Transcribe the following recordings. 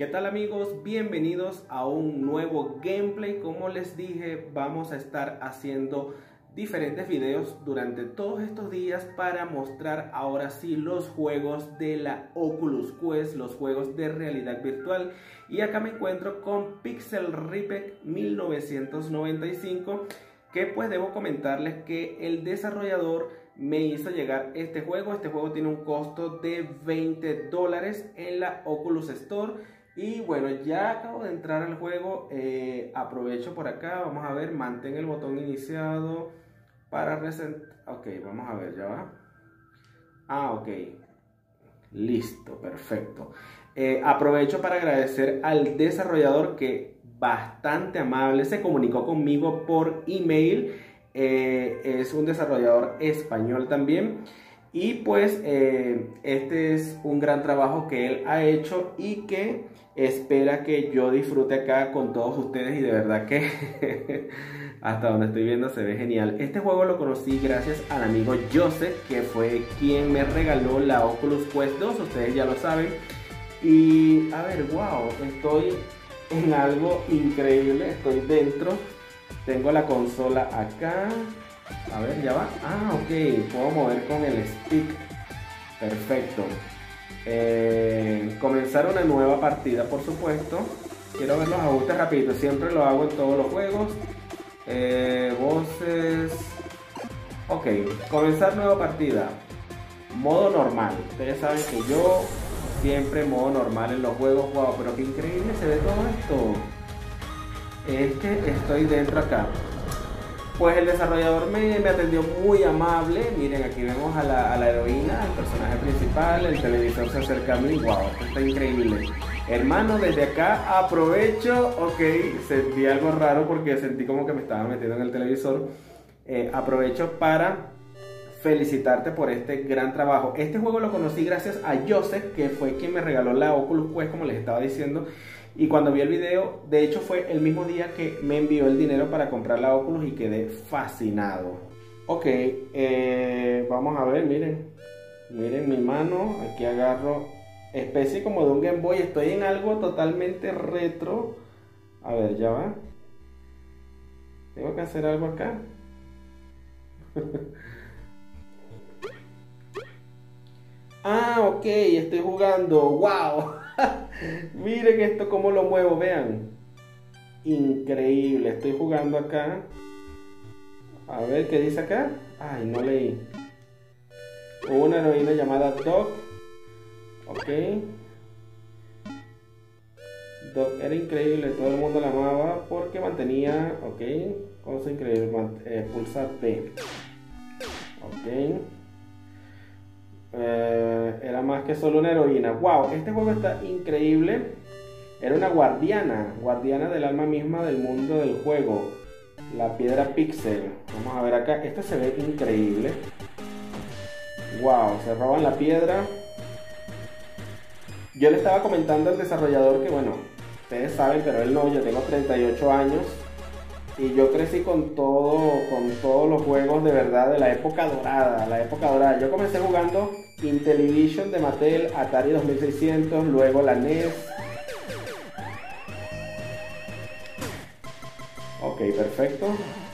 ¿Qué tal amigos? Bienvenidos a un nuevo gameplay. Como les dije, vamos a estar haciendo diferentes videos durante todos estos días para mostrar ahora sí los juegos de la Oculus Quest, los juegos de realidad virtual. Y acá me encuentro con Pixel Repec 1995, que pues debo comentarles que el desarrollador me hizo llegar este juego. Este juego tiene un costo de $20 en la Oculus Store. Y bueno, ya acabo de entrar al juego. Aprovecho por acá, vamos a ver, mantén el botón iniciado para reset. Ok, vamos a ver, ya va. Ok, listo, perfecto. Aprovecho para agradecer al desarrollador, que bastante amable, se comunicó conmigo por email. Es un desarrollador español también. Y pues este es un gran trabajo que él ha hecho y que espera que yo disfrute acá con todos ustedes. Y de verdad que hasta donde estoy viendo se ve genial. Este juego lo conocí gracias al amigo Joseph, que fue quien me regaló la Oculus Quest 2, ustedes ya lo saben. Y a ver, wow, estoy en algo increíble, estoy dentro. Tengo la consola acá. A ver, ya va. Ok, puedo mover con el stick. Perfecto. Comenzar una nueva partida, por supuesto. Quiero ver los ajustes rapidito. Siempre lo hago en todos los juegos. Voces. Ok, comenzar nueva partida. Modo normal. Ustedes saben que yo siempre modo normal en los juegos. Wow, pero qué increíble se ve todo esto. Es que estoy dentro acá. Pues el desarrollador me atendió muy amable. Miren, aquí vemos a la heroína, el personaje principal. El televisor se acerca a mí. Wow, esto está increíble. Hermano, desde acá aprovecho. Ok, sentí algo raro porque sentí como que me estaba metiendo en el televisor. Aprovecho para felicitarte por este gran trabajo. Este juego lo conocí gracias a Joseph, que fue quien me regaló la Oculus Quest, como les estaba diciendo. Y cuando vi el video, de hecho fue el mismo día que me envió el dinero para comprar la Oculus y quedé fascinado. Ok, vamos a ver, miren. Miren mi mano, aquí agarro especie como de un Game Boy. Estoy en algo totalmente retro. A ver, ya va. Tengo que hacer algo acá. Ok, estoy jugando. ¡Wow! Miren esto cómo lo muevo, vean. Increíble, estoy jugando acá. A ver, ¿qué dice acá? Ay, no leí. Una heroína llamada Doc. Ok. Doc era increíble, todo el mundo la amaba porque mantenía... Ok, cosa increíble, pulsar B. Ok. Era más que solo una heroína. Wow, este juego está increíble. Era una guardiana del alma misma del mundo del juego, la piedra pixel. Vamos a ver acá, este se ve increíble. Wow, se roban la piedra. Yo le estaba comentando al desarrollador que bueno, ustedes saben, pero él no, yo tengo 38 años. Y yo crecí con todos los juegos de verdad de la época dorada, Yo comencé jugando Intellivision de Mattel, Atari 2600, luego la NES. Ok, perfecto.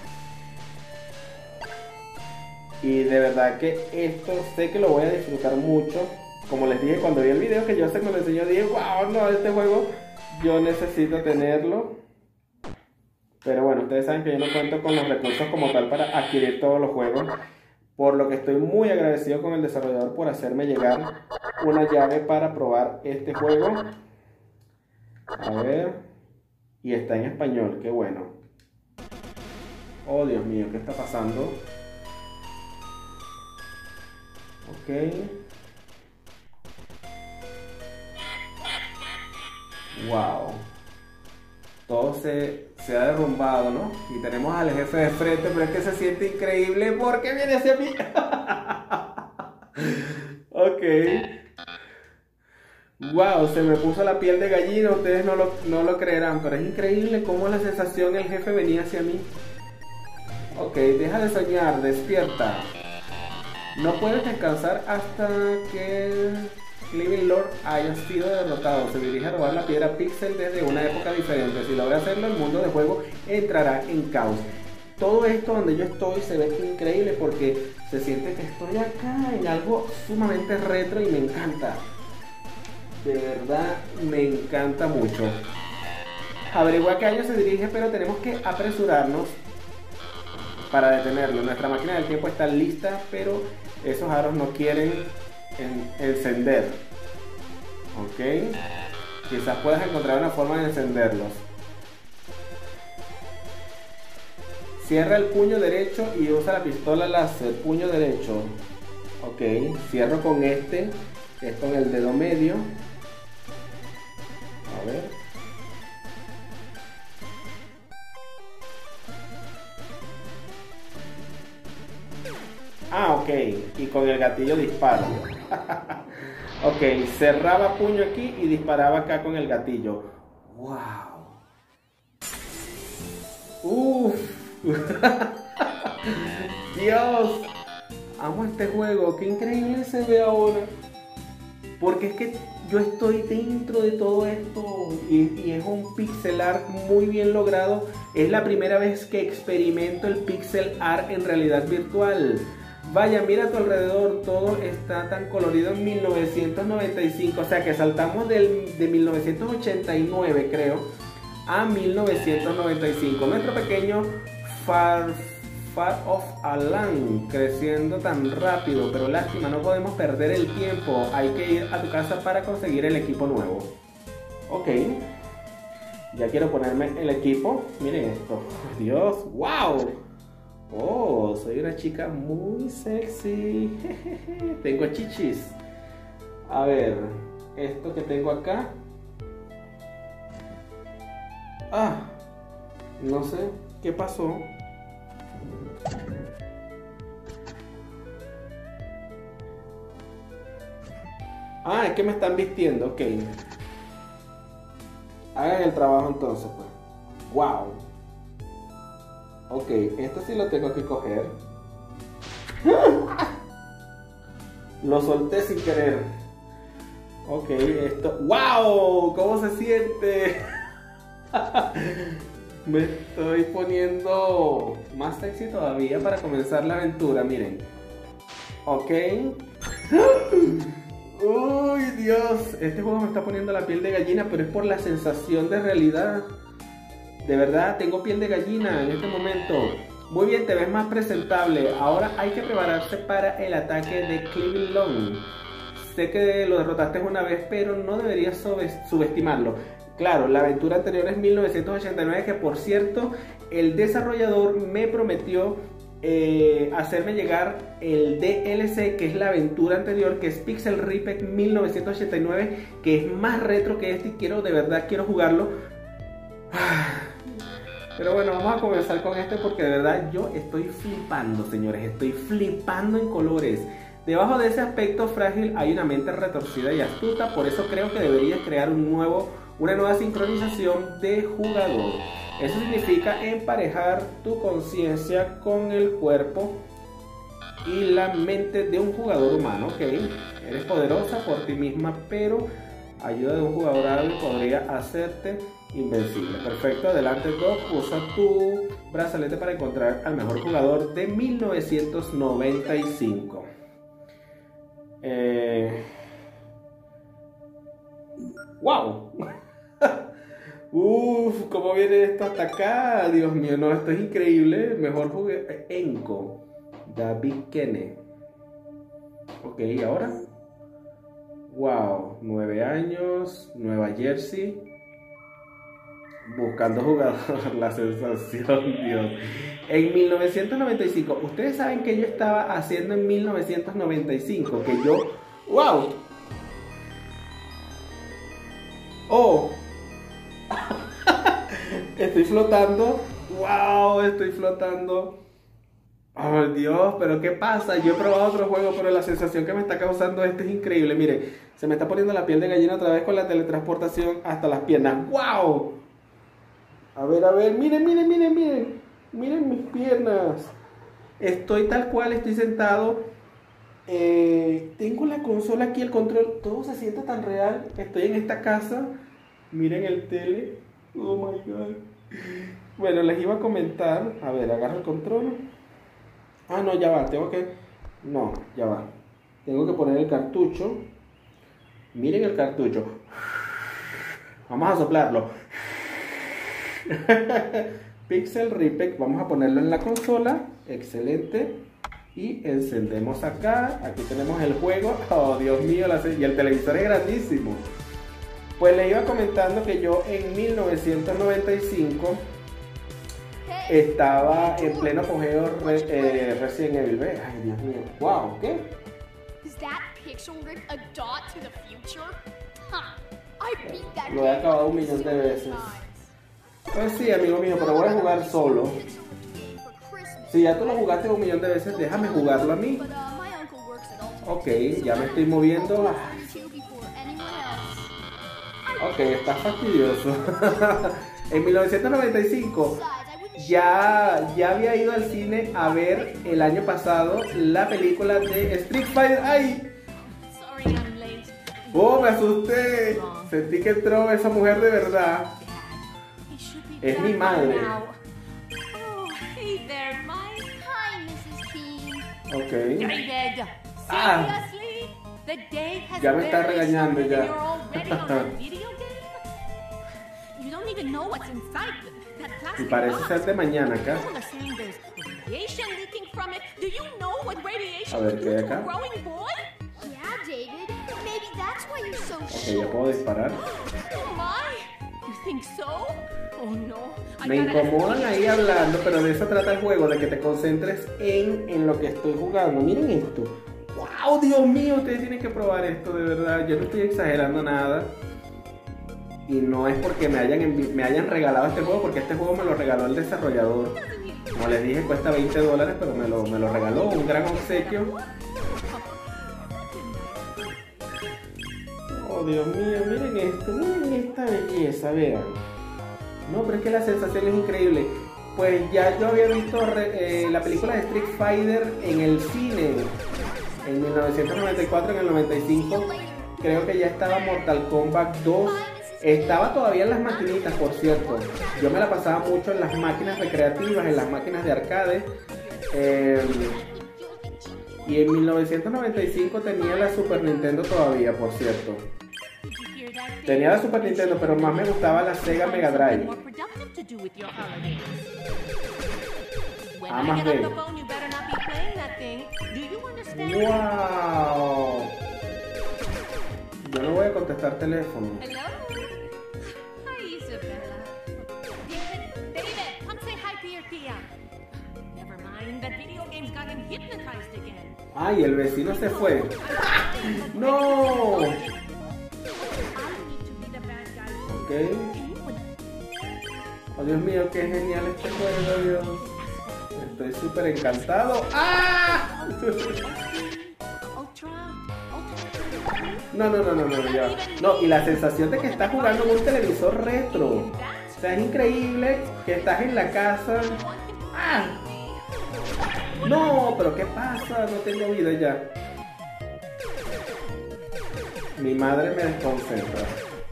Y de verdad que esto sé que lo voy a disfrutar mucho. Como les dije cuando vi el video que Joseph me lo enseñó, dije, wow, no, este juego yo necesito tenerlo. Pero bueno, ustedes saben que yo no cuento con los recursos como tal para adquirir todos los juegos. Por lo que estoy muy agradecido con el desarrollador por hacerme llegar una llave para probar este juego. A ver. Y está en español, qué bueno. Oh, Dios mío, ¿qué está pasando? Ok. Wow. Todo se ha derrumbado, ¿no? Y tenemos al jefe de frente, pero es que se siente increíble porque viene hacia mí. Ok. Wow, se me puso la piel de gallina, ustedes no lo creerán, pero es increíble cómo la sensación el jefe venía hacia mí. Ok, deja de soñar, despierta. No puedes descansar hasta que Cliven Lord haya sido derrotado. Se dirige a robar la piedra Pixel desde una época diferente. Si logra hacerlo, el mundo de juego entrará en caos. Todo esto donde yo estoy se ve increíble porque se siente que estoy acá en algo sumamente retro y me encanta. De verdad me encanta mucho. Averigua a qué año se dirige, pero tenemos que apresurarnos para detenerlo. Nuestra máquina del tiempo está lista, pero esos aros no quieren encender. Ok. Quizás puedas encontrar una forma de encenderlos. Cierra el puño derecho y usa la pistola láser. Puño derecho. Ok. Cierro con este, que es con el dedo medio. A ver. Ah, ok. Y con el gatillo disparo. Ok, cerraba puño aquí y disparaba acá con el gatillo. ¡Wow! ¡Uf! ¡Dios! Amo este juego. ¡Qué increíble se ve ahora! Porque es que yo estoy dentro de todo esto y es un pixel art muy bien logrado. Es la primera vez que experimento el pixel art en realidad virtual. Vaya, mira a tu alrededor, todo está tan colorido en 1995, o sea que saltamos de 1989 creo a 1995. Nuestro pequeño Far Off Alan creciendo tan rápido, pero lástima, no podemos perder el tiempo, hay que ir a tu casa para conseguir el equipo nuevo. Ok, ya quiero ponerme el equipo, miren esto, Dios, wow. Oh, soy una chica muy sexy. Tengo chichis. A ver, esto que tengo acá. Ah, no sé qué pasó. Ah, es que me están vistiendo, ok. Hagan el trabajo entonces, pues. Wow. Ok, esto sí lo tengo que coger. Lo solté sin querer. Ok, esto... ¡Wow! ¿Cómo se siente? Me estoy poniendo más sexy todavía para comenzar la aventura, miren. Ok. ¡Uy, Dios! Este juego me está poniendo la piel de gallina, pero es por la sensación de realidad. De verdad, tengo piel de gallina en este momento. Muy bien, te ves más presentable. Ahora hay que prepararse para el ataque de Cliven Lord. Sé que lo derrotaste una vez, pero no deberías subestimarlo. Claro, la aventura anterior es 1989, que por cierto, el desarrollador me prometió hacerme llegar el DLC, que es la aventura anterior, que es Pixel Ripped 1989, que es más retro que este y de verdad quiero jugarlo. Pero bueno, vamos a comenzar con este porque de verdad yo estoy flipando, señores. Estoy flipando en colores. Debajo de ese aspecto frágil hay una mente retorcida y astuta. Por eso creo que deberías crear una nueva sincronización de jugador. Eso significa emparejar tu conciencia con el cuerpo y la mente de un jugador humano. Ok, eres poderosa por ti misma, pero ayuda de un jugador hábil podría hacerte invencible. Perfecto, adelante Doc, usa tu brazalete para encontrar al mejor jugador de 1995. ¡Wow! Uf, ¿cómo viene esto hasta acá? Dios mío, no, esto es increíble. Mejor jugador, Enco, David Kene. Ok, ¿ahora? Wow, 9 años, Nueva Jersey. Buscando jugador, la sensación, Dios. En 1995, ustedes saben que yo estaba haciendo en 1995, que yo, wow. Oh. Estoy flotando. Wow, estoy flotando. Oh, Dios, pero ¿qué pasa? Yo he probado otro juego, pero la sensación que me está causando este es increíble. Mire, se me está poniendo la piel de gallina otra vez con la teletransportación hasta las piernas. ¡Wow! A ver, miren, miren, miren, miren. Miren mis piernas. Estoy tal cual, estoy sentado Tengo la consola aquí, el control, todo se siente tan real. Estoy en esta casa, miren el tele. Oh my god. Bueno, les iba a comentar. A ver, agarro el control. Ah, no, ya va, no, ya va. Tengo que poner el cartucho. Miren el cartucho. Vamos a soplarlo. Pixel Repack, vamos a ponerlo en la consola. Excelente. Y encendemos acá. Aquí tenemos el juego. Oh, Dios mío, y el televisor es grandísimo. Pues les iba comentando que yo en 1995 estaba en pleno apogeo Resident Evil. ¿Ve? Ay, Dios mío. Wow, ¿qué? Lo he acabado 1.000.000 de veces. Pues sí, amigo mío, pero voy a jugar solo. Si ya tú lo jugaste 1.000.000 de veces, déjame jugarlo a mí. Ok, ya me estoy moviendo. Ok, está fastidioso. En 1995 ya había ido al cine a ver el año pasado la película de Street Fighter. ¡Ay! ¡Oh, me asusté! Sentí que entró esa mujer de verdad. Es mi madre. Ok. Ah, ya me está regañando ya. Y parece ser de mañana acá. A ver, ¿qué hay acá? Ok, ya puedo disparar. Me incomodan ahí hablando, pero de eso trata el juego, de que te concentres en lo que estoy jugando. Miren esto. ¡Wow! Dios mío, ustedes tienen que probar esto, de verdad. Yo no estoy exagerando nada. Y no es porque me hayan regalado este juego, porque este juego me lo regaló el desarrollador. Como les dije, cuesta $20, pero me lo regaló, un gran obsequio. Oh, Dios mío, miren esto, miren esta belleza, vean. No, pero es que la sensación es increíble. Pues ya yo había visto la película de Street Fighter en el cine en 1994, en el 95. Creo que ya estaba Mortal Kombat 2. Estaba todavía en las maquinitas, por cierto. Yo me la pasaba mucho en las máquinas recreativas, en las máquinas de arcade. Y en 1995 tenía la Super Nintendo todavía, por cierto. Tenía la Super Nintendo, pero más me gustaba la Sega Mega Drive. A más B. ¡Wow! Yo no voy a contestar teléfono. Ay, el vecino se fue. ¡No! Ok. Oh, Dios mío, qué genial este juego, Dios. Estoy súper encantado. ¡Ah! No, ya. No, y la sensación de que estás jugando en un televisor retro. O sea, es increíble que estás en la casa. ¡Ah! No, pero ¿qué pasa? No tengo vida ya. Mi madre me desconcentra.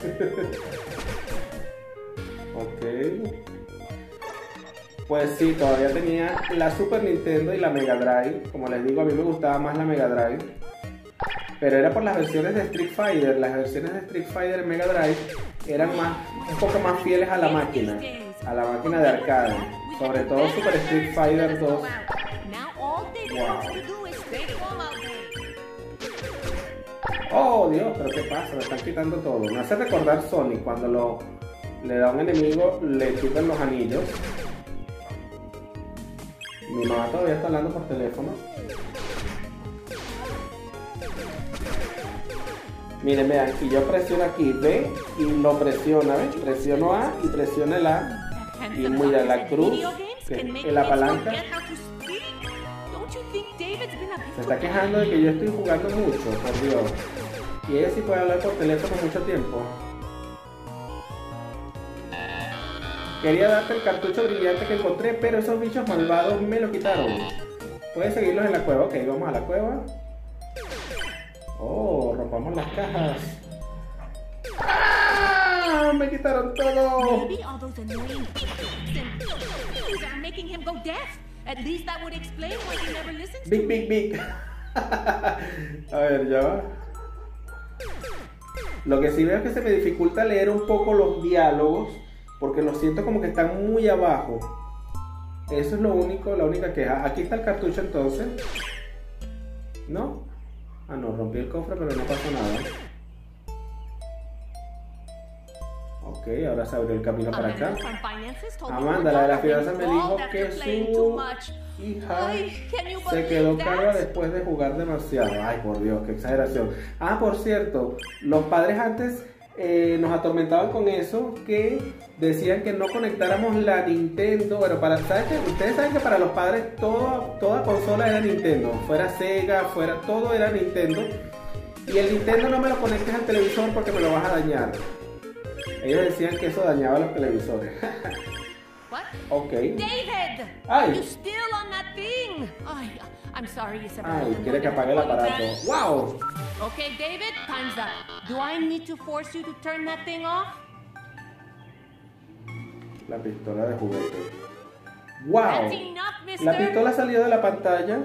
Ok. Pues sí, todavía tenía la Super Nintendo y la Mega Drive. Como les digo, a mí me gustaba más la Mega Drive. Pero era por las versiones de Street Fighter. Las versiones de Street Fighter en Mega Drive eran un poco más fieles a la máquina de arcade. Sobre todo Super Street Fighter 2. Wow. Oh, Dios, pero ¿qué pasa? Me están quitando todo. Me hace recordar Sonic cuando le da a un enemigo, le quitan los anillos. Mi mamá todavía está hablando por teléfono. Miren, vean, y yo presiono aquí B y lo presiona, ¿ven? Presiono A y presiono el A. Y mira, la cruz, que es la palanca. Se está quejando de que yo estoy jugando mucho, por Dios. Y ella sí puede hablar por teléfono mucho tiempo. Quería darte el cartucho brillante que encontré, pero esos bichos malvados me lo quitaron. Puedes seguirlos en la cueva. Ok, vamos a la cueva. Oh, rompamos las cajas. ¡Ah! Me quitaron todo. Maybe all those annoying beeps are making him go deaf. At least that would explain why he never listens to me. Big. A ver, ya va. Lo que sí veo es que se me dificulta leer un poco los diálogos porque los siento como que están muy abajo. Eso es lo único, la única queja. Aquí está el cartucho entonces. ¿No? Ah, no, rompí el cofre, pero no pasó nada. Ok, ahora se abrió el camino para acá. Amanda, la de las finanzas, me dijo que su hija se quedó calva después de jugar demasiado. Ay, por Dios, qué exageración. Ah, por cierto, los padres antes nos atormentaban con eso, que decían que no conectáramos la Nintendo. Bueno, ustedes saben que para los padres toda consola era Nintendo, fuera Sega, fuera todo era Nintendo. Y el Nintendo no me lo conectes al televisor porque me lo vas a dañar. Ellos decían que eso dañaba los televisores. What? Okay. David! Ay. Are you still on that thing? I'm sorry, Isabel. Ay, quiere que apague el aparato. ¡Wow! Okay, David, time's up. Do I need to force you to turn that thing off? La pistola de juguete. ¡Wow! That's enough, mister. La pistola salió de la pantalla.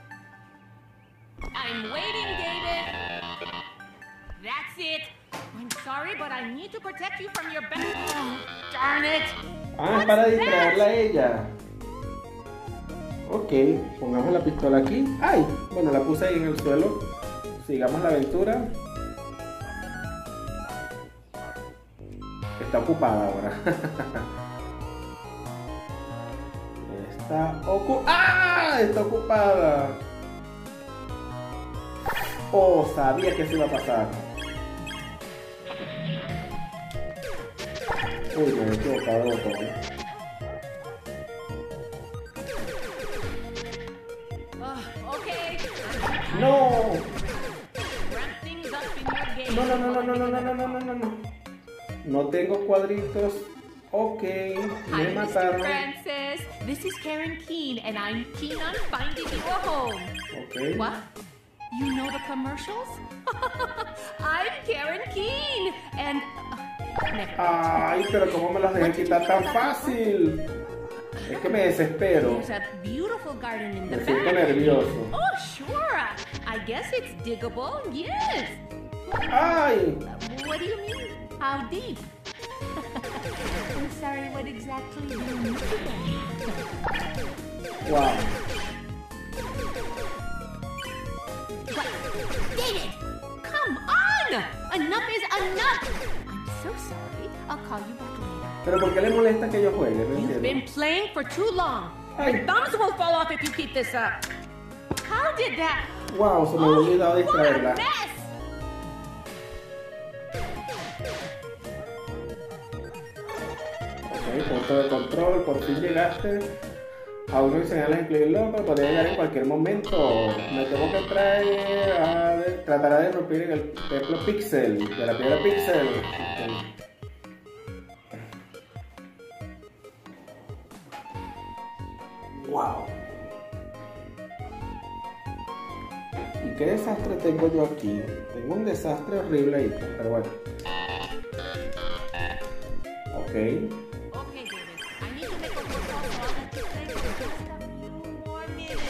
I'm waiting, David. That's it. I'm sorry, but I need to protect you from your back. Oh, darn it. Ah, es para distraerla a ella. Ok, pongamos la pistola aquí. ¡Ay! Bueno, la puse ahí en el suelo. Sigamos la aventura. Está ocupada ahora. Está ocupada. Oh, sabía que eso iba a pasar. Uy, me he equivocado de botón. Okay. ¡No! Wrap things up in your game. No. No tengo cuadritos. Ok, me Hi, Mr. mataron. Francis. This is Karen Keen, and I'm keen on finding you a home. Ok. What? You know the commercials? I'm Karen Keen, and never mind. Ay, pero ¿cómo me las dejé quitar tan fácil? Es que me desespero. There's a beautiful garden in the Me siento back. nervioso. Oh, sure. I guess it's diggable. Yes. ¡Ay! What do you mean? How deep? I'm sorry, what exactly do you mean? ¡Wow! What? David! Come on! Enough is enough! I'm so sorry. I'll call you back later. ¿Pero por qué le molesta que yo juegue? No You've been entiendo. playing for too long. Ay. Your thumbs will fall off if you keep this up. How did that? ¡Wow! Se me había olvidado what a distraerla. mess! Ok, punto de control. Por fin llegaste. Aún no hay señales de clic loco. Podría llegar en cualquier momento. Me tengo que traer. Tratará de romper en el templo Pixel. De la piedra Pixel. ¡Wow! ¿Y qué desastre tengo yo aquí? Tengo un desastre horrible ahí, pero bueno. Ok. Okay, David. I need to make a phone call, so I'll let you play for just a few more minutes.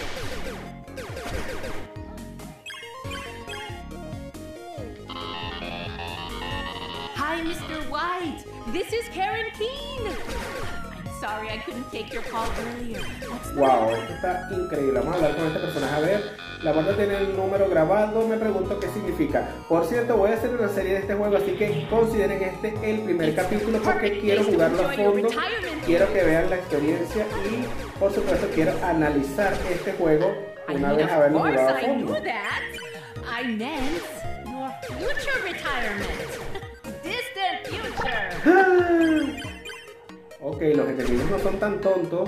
Hi, Mr. White. This is Karen Keen. I'm sorry I couldn't take your call earlier. What's the Wow, matter? esto está increíble. Vamos a hablar con este personaje. A ver, la banda tiene el número grabado. Me pregunto qué significa. Por cierto, voy a hacer una serie de este juego, así que consideren este el primer capítulo porque quiero jugarlo a fondo. Quiero que vean la experiencia y, por supuesto, quiero analizar este juego I una mean, vez of haberlo course jugado a I fondo. knew that. I meant your future retirement. Distant future. Ok, los enemigos no son tan tontos.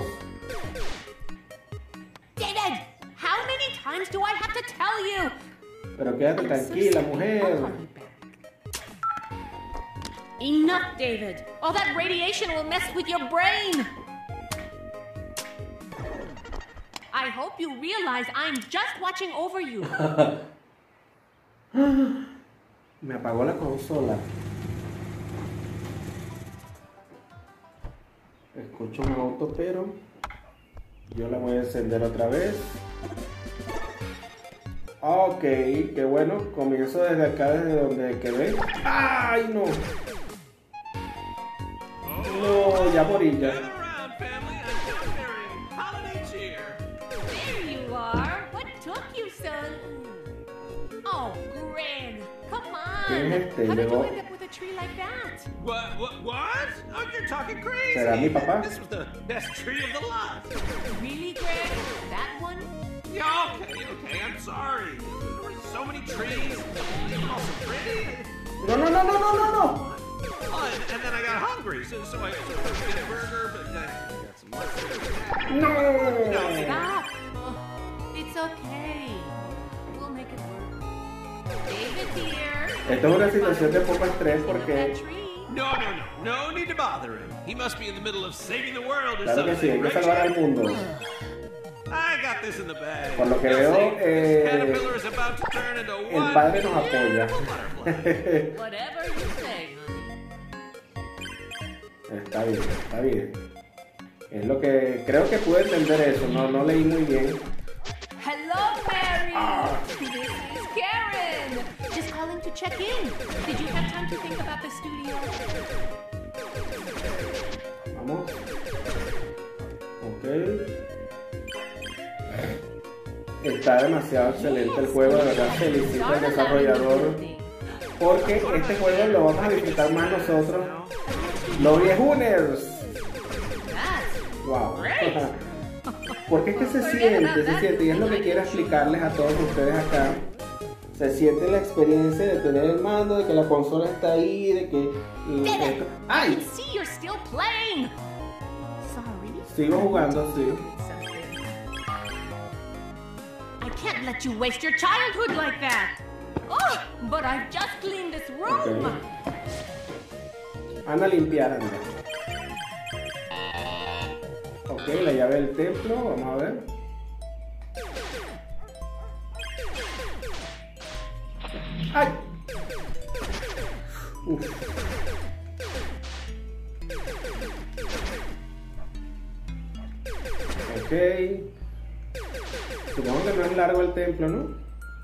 David, how many times do I have to tell you? Pero quédate I'm so tranquila, sorry. mujer. I'll call you back. Enough, David. All that radiation will mess with your brain. I hope you realize I'm just watching over you. Me apagó la consola. Escucho un auto, pero yo la voy a encender otra vez. Ok, qué bueno. Comienzo desde acá, desde donde quedé. ¡Ay, no! No, ya morí ya. There you are. What took you so... Oh, Greg, come on. ¿Quién es este? How did you Llegó. end up with a tree like that? What? Oh, you're talking crazy. ¿Será mi papá? This was the best tree of the lot. Really, Greg? That one? Yeah, okay, I'm sorry. There were so many trees. They were all so pretty. No, no, no, no, no, no, no. Oh, and then I got hungry, so I ate a burger, but then I got some leftovers. No. Stop. Oh, it's okay. We'll make it work. David here. Esto es una situación de poco estrés That porque tree. No need to bother him. He must be in the middle of saving the world or claro que sí, something. hay que Right, salvar al Chip? mundo. I got this in the bag. Por lo que You'll veo, see. This caterpillar is about to turn into El one padre nos apoya. beautiful butterfly. Whatever you say, honey. Está bien, está bien. Es lo que creo que pude entender eso, no leí muy bien. Hello, Mary. This is Karen. Just calling to check in. Did you have time to think about the studio? Vamos. Ok. Está demasiado excelente el juego, de verdad felicito al desarrollador porque este juego lo vamos a disfrutar más nosotros, los viejuners. That's Wow. great. Porque es que se siente, y es lo que quiero explicarles a todos ustedes acá. Se siente la experiencia de tener el mando, de que la consola está ahí, de que... I ¡Ay! can see you're still playing. Sorry. Sigo jugando, sí. Something. I can't let you waste your childhood like that. Oh, but I've just cleaned this room. Ok. Anda a limpiar, anda. Ok, la llave del templo, vamos a ver. ¡Ay! Uf. Ok. Supongo que no es largo el templo, ¿no?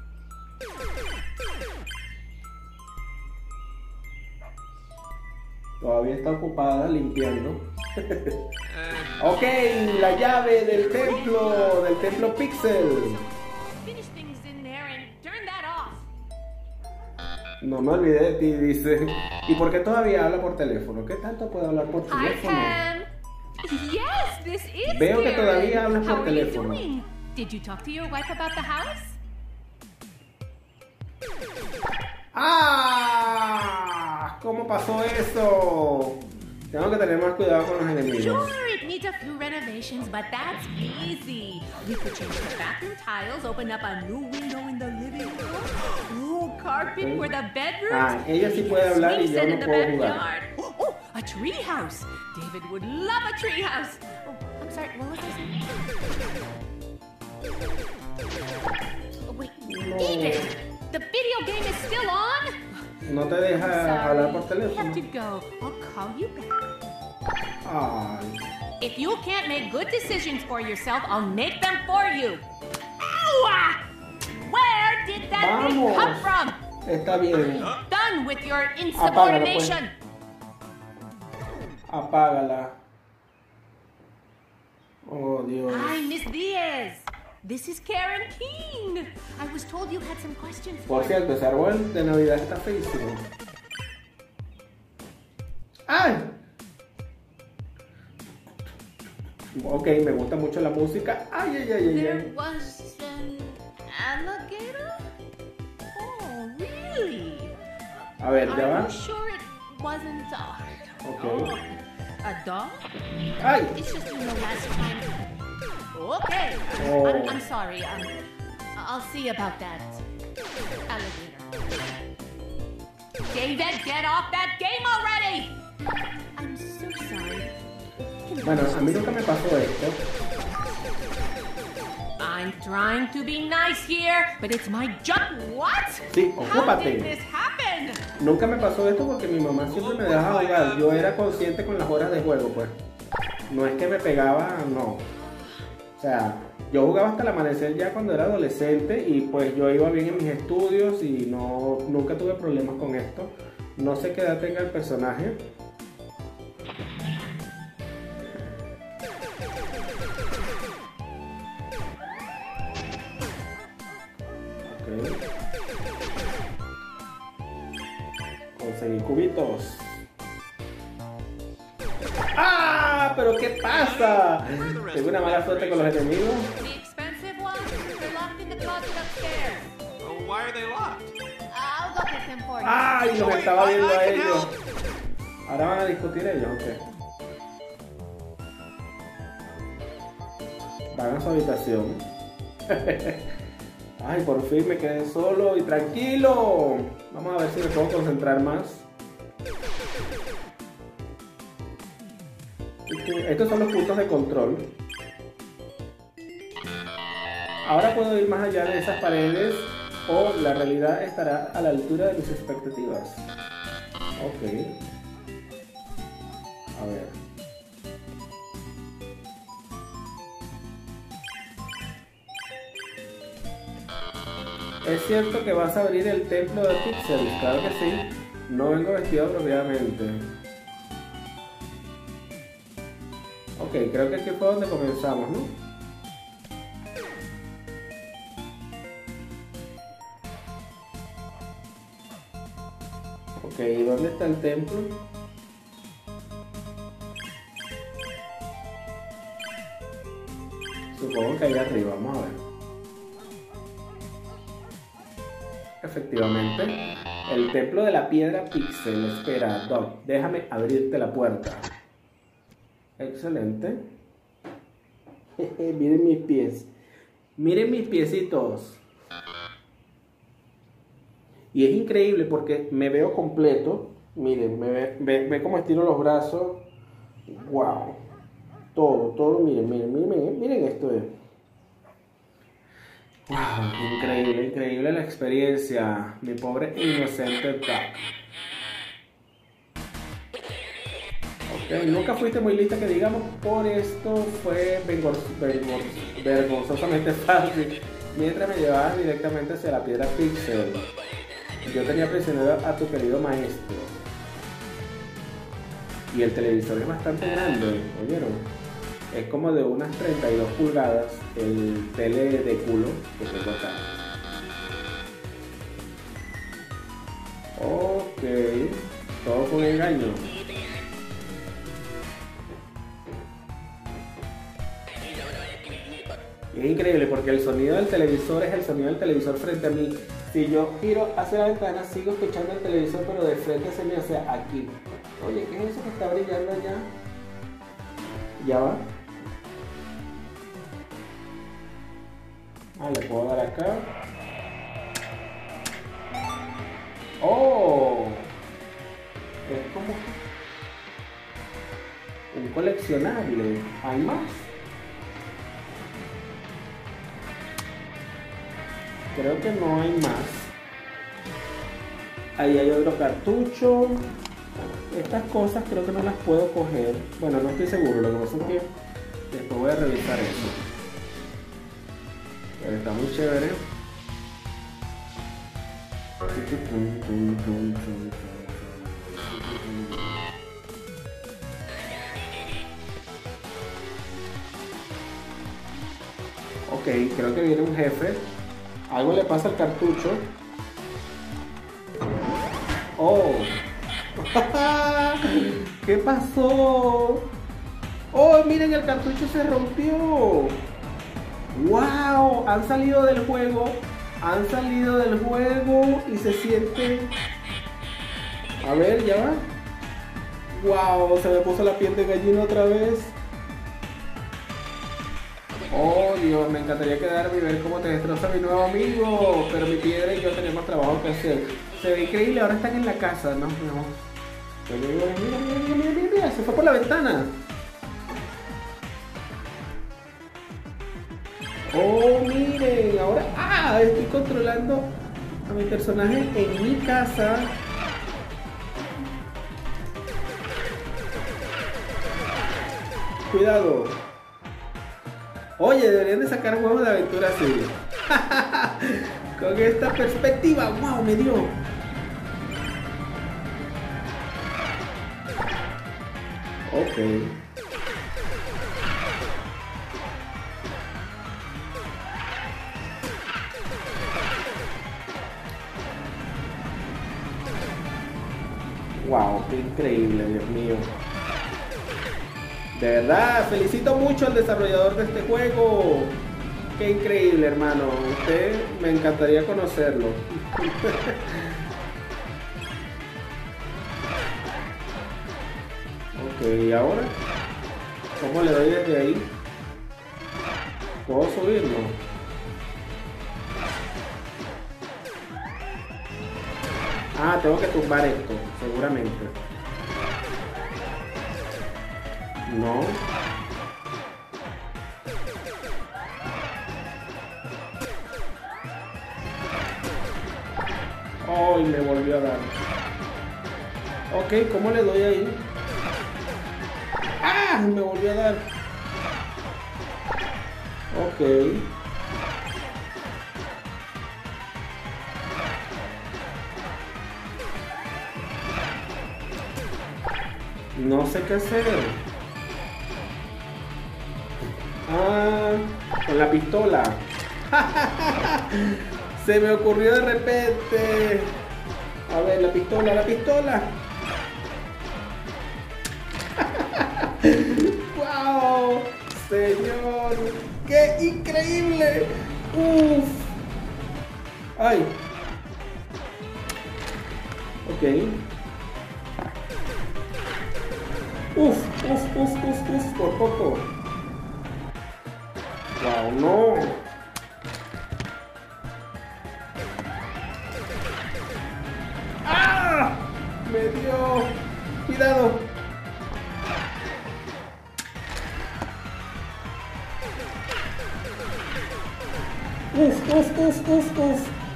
Todavía está ocupada limpiando. Ok, la llave del templo Pixel. Finish things in there and turn that off. No me olvidé de ti, dice. ¿Y por qué todavía habla por teléfono? ¿Qué tanto puede hablar por Hi, teléfono? Pam. Yes, this is Veo que Karen. todavía hablas por How are you teléfono. doing? Did you talk to your wife about the house? ¡Ah! ¿Cómo pasó eso? Tengo que tener más cuidado con los enemigos. Sure, it needs a few renovations, but that's easy. We could change the bathroom tiles, open up a new window in the living room. Ooh, carpet Ok. for the bedrooms. Ah, ella sí puede hablar y Swing yo set no in the puedo jugar. backyard. Oh, a tree house. David would love a tree house. Oh, I'm sorry, what was I saying? Oh, wait, No. David, the video game is still on? No te deja hablar por Sorry, I have teléfono. to go. I'll call you back. Ay. If you can't make good decisions for yourself, I'll make them for you. Ow! Where did that thing Vamos. come from? Está bien. Done with your Apágalo, pues. insubordination. Apágala. Oh, Dios. Hi, Miss Diaz. This is Karen King. I was told you had some questions Por for me. cierto, ese árbol de Navidad está feísimo. ¡Ay! Ok, me gusta mucho la música. ¡Ay, ay, ay, ay! There ay. was an alligator? Oh, really? A ver, ya Are va. you sure it wasn't Ok. a dog? ¡Ay! It's just the last time. Okay. Oh. I'm sorry. I'll see about that alligator. David, get off that game already! I'm so sorry. Bueno, a mí nunca me pasó esto. I'm trying to be nice here, but it's my job. What? Sí, How ocúpate. did this happen? Nunca me pasó esto porque mi mamá siempre me dejaba jugar. Yo era consciente con las horas de juego, pues. No es que me pegaba, no. O sea, yo jugaba hasta el amanecer ya cuando era adolescente y pues yo iba bien en mis estudios y nunca tuve problemas con esto. No sé qué edad tenga el personaje. Ok. Conseguir cubitos. ¡Ah! ¿Pero qué pasa? Tengo una mala suerte con los enemigos. The expensive ones, they're locked in the closet upstairs. Oh, why are they locked? I'll go get them for you. ¡Ay! Los estaba viendo a ellos. Ahora van a discutir ellos, ok. Van a su habitación. Ay, por fin me quedé solo y tranquilo. Vamos a ver si me puedo concentrar más. Estos son los puntos de control. Ahora puedo ir más allá de esas paredes o la realidad estará a la altura de mis expectativas. Ok. A ver. ¿Es cierto que vas a abrir el templo de Pixel? Claro que sí. No vengo vestido apropiadamente. Ok, creo que aquí fue donde comenzamos, ¿no? Ok, ¿dónde está el templo? Supongo que ahí arriba, vamos a ver. Efectivamente, el templo de la piedra Pixel. Espera, Doc, déjame abrirte la puerta. Excelente. Miren mis pies. Miren mis piecitos. Y es increíble porque me veo completo. Miren, ve cómo estiro los brazos. Wow. Todo, miren esto. Wow, increíble la experiencia. Mi pobre inocente Duck. Ok, nunca fuiste muy lista que digamos, por esto fue vergonzosamente fácil. Mientras me llevabas directamente hacia la piedra Pixel. Yo tenía prisionero a tu querido maestro. Y el televisor es bastante grande, ¿oyeron? Es como de unas 32 pulgadas el tele de culo que tengo acá. Ok, todo fue un engaño. Y es increíble porque el sonido del televisor es el sonido del televisor frente a mí. Si yo giro hacia la ventana, sigo escuchando el televisor, pero de frente hacia mí, o sea, aquí. Oye, ¿qué es eso que está brillando allá? Ya va. Ah, le puedo dar acá. ¡Oh! Es como un coleccionable. ¿Hay más? Creo que no hay más. Ahí hay otro cartucho. Estas cosas creo que no las puedo coger. Bueno, no estoy seguro. Lo que pasa es que después voy a revisar eso. Pero está muy chévere. Ok, creo que viene un jefe. Algo le pasa al cartucho. Oh. ¿Qué pasó? Oh, miren, el cartucho se rompió. Wow, han salido del juego. Han salido del juego y se siente. A ver, ya va. Wow, se me puso la piel de gallina otra vez. Oh Dios, me encantaría quedarme y ver cómo te destroza mi nuevo amigo. Pero mi piedra y yo tenemos trabajo que hacer. Se ve increíble, ahora están en la casa, ¿no? Mira, se fue por la ventana. Oh, miren, ahora estoy controlando a mi personaje en mi casa. Cuidado. Oye, deberían de sacar juegos de aventura así. Con esta perspectiva. Wow, me dio. Ok. Wow, qué increíble, Dios mío. De verdad, felicito mucho al desarrollador de este juego. Qué increíble, hermano. Usted me encantaría conocerlo. Ok, ¿y ahora? ¿Cómo le doy desde ahí? ¿Puedo subirlo? Ah, tengo que tumbar esto, seguramente. No. Oh, y me volvió a dar. Ok, ¿cómo le doy ahí? ¡Ah! Me volvió a dar. Ok. No sé qué hacer. Ah, con la pistola. Se me ocurrió de repente. A ver, la pistola, la pistola. ¡Wow! Señor, qué increíble. Uf. Ay. Ok. Uf, uf, uf, uf, uf, por poco. Wow, no. ¡Ah! Me dio. Cuidado. Uf, uf, uf, uf, uf.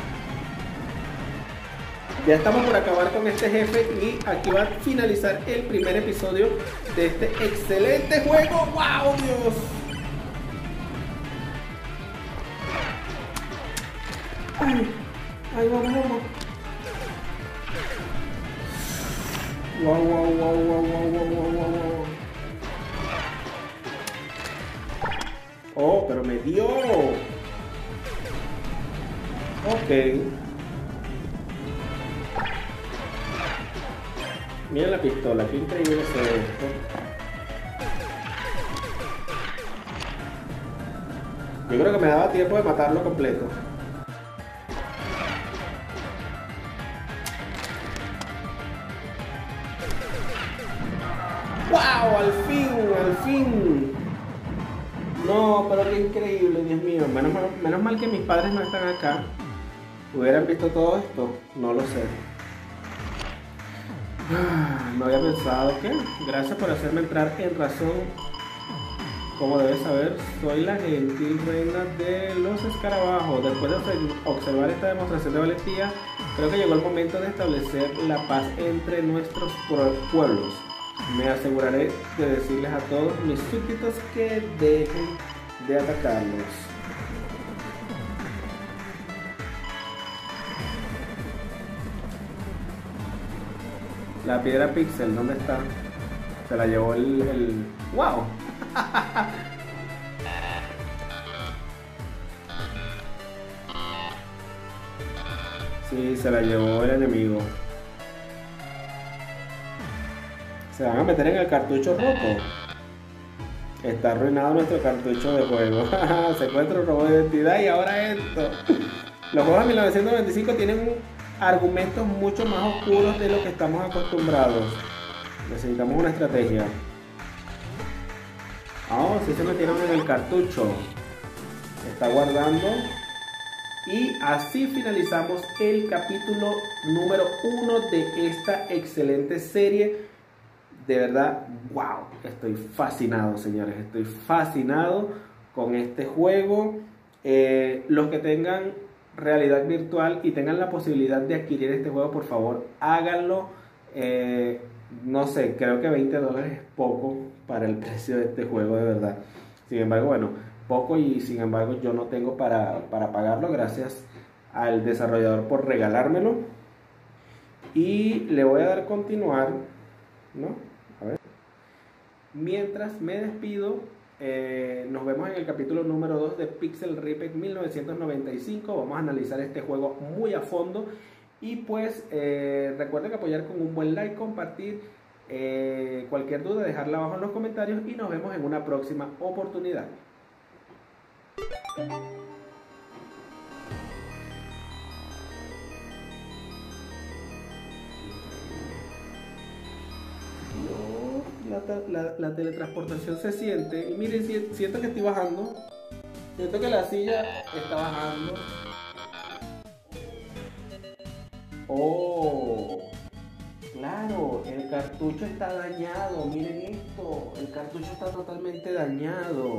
Ya estamos por acabar con este jefe y aquí va a finalizar el primer episodio de este excelente juego. ¡Wow, Dios! ¡Ay! ¡Ay, vamos, vamos! ¡Wow, wow, wow, wow, wow, wow, wow, wow! ¡Oh, pero me dio! Ok. Mira la pistola, qué increíble se ve esto. Yo creo que me daba tiempo de matarlo completo. ¡Wow! ¡Al fin! ¡Al fin! No, pero qué increíble, Dios mío. Menos mal que mis padres no están acá. ¿Hubieran visto todo esto? No lo sé. No había pensado que. Gracias por hacerme entrar en razón. Como debes saber, soy la gentil reina de los escarabajos. Después de observar esta demostración de valentía, creo que llegó el momento de establecer la paz entre nuestros pueblos. Me aseguraré de decirles a todos mis súbditos que dejen de atacarlos. La piedra pixel, ¿dónde está? Se la llevó el... ¡Wow! Sí, se la llevó el enemigo. Se van a meter en el cartucho roto. Está arruinado nuestro cartucho de juego. Secuestro, robo de identidad y ahora esto. Los juegos de 1995 tienen argumentos mucho más oscuros de lo que estamos acostumbrados. Necesitamos una estrategia. Oh, sí se metieron en el cartucho. Está guardando. Y así finalizamos el capítulo número 1 de esta excelente serie. De verdad, wow, estoy fascinado, señores. Estoy fascinado con este juego. Los que tengan realidad virtual y tengan la posibilidad de adquirir este juego, por favor, háganlo. No sé, creo que $20 es poco para el precio de este juego, de verdad. Sin embargo, bueno, poco, y sin embargo yo no tengo para pagarlo. Gracias al desarrollador por regalármelo. Y le voy a dar continuar, ¿no? A ver. Mientras me despido, nos vemos en el capítulo número 2 de Pixel Ripped 1995. Vamos a analizar este juego muy a fondo. Y pues recuerden apoyar con un buen like, compartir, cualquier duda dejarla abajo en los comentarios, y nos vemos en una próxima oportunidad. La teletransportación se siente, y miren, siento que estoy bajando, siento que la silla está bajando. Oh, claro, el cartucho está dañado, miren esto, el cartucho está totalmente dañado.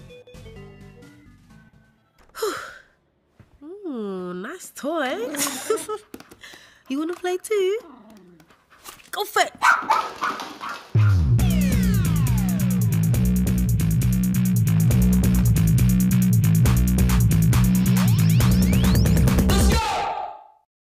Nice toy. You wanna play too? Go for it.